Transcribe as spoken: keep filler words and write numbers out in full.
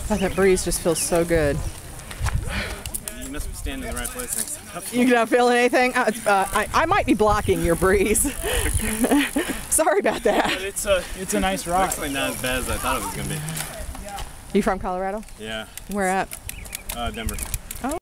Oh, that breeze just feels so good. You must be standing in the right place next to You're not feeling anything? Uh, uh, I, I might be blocking your breeze. Sorry about that. But it's a, It's a nice ride. It's actually not as bad as I thought it was going to be. You from Colorado? Yeah. Where at? Uh, Denver.